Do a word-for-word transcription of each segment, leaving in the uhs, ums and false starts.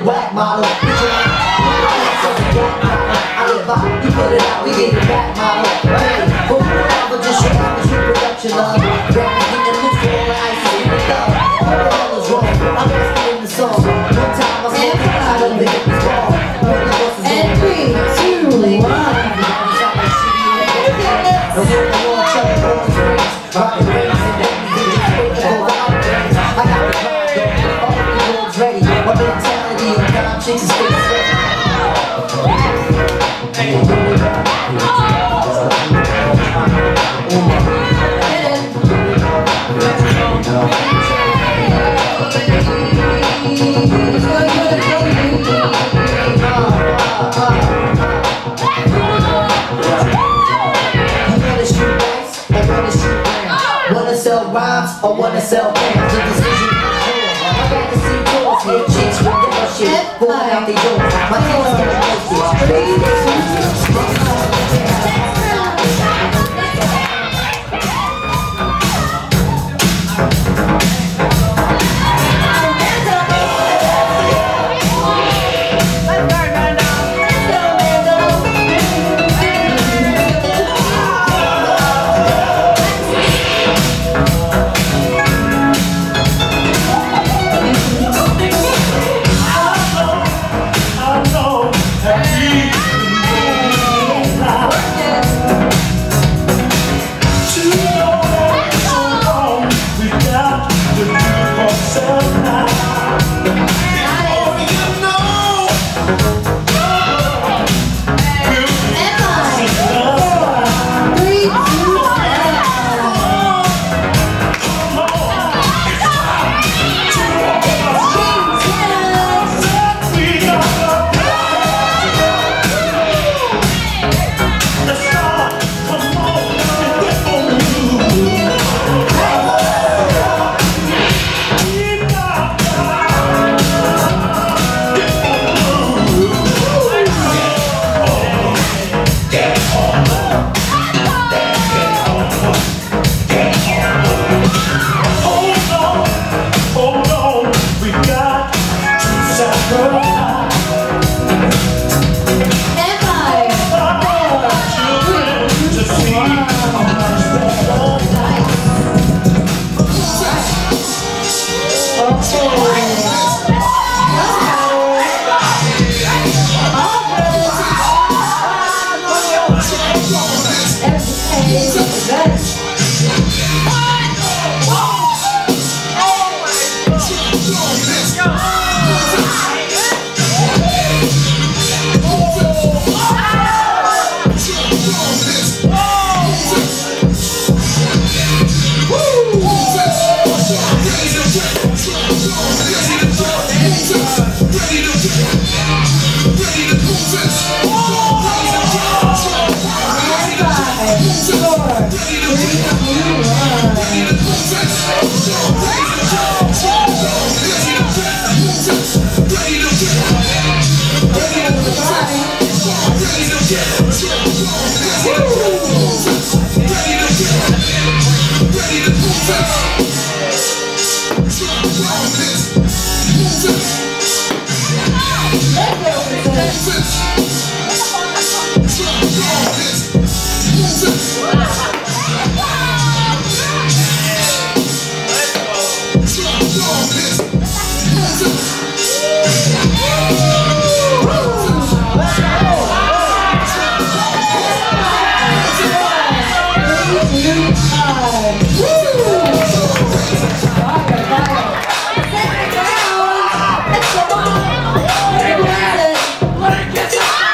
whack model. Get your ass I live by, you put it out, we get it back model. Hey, but we don't have just your average reproduction love. Grab it, get loose for all the ice, and give it love. What the hell is wrong? I'm asking in the song. One time I saw the I don't think it was wrong. One of us is and three, two, one. I'm with the long chuck and all the springs. Rockin' rings and then we get it straight over out there. I got the grind though, all the dogs ready. My mentality and God chicks is straight ready. Wanna sell rhymes or wanna sell bands? The decision is yours. I got to see yours. Hit chicks with that shit going out the door. My team's gonna make it. Baby, Woo!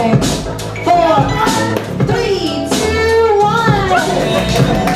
five, four, three, two, one.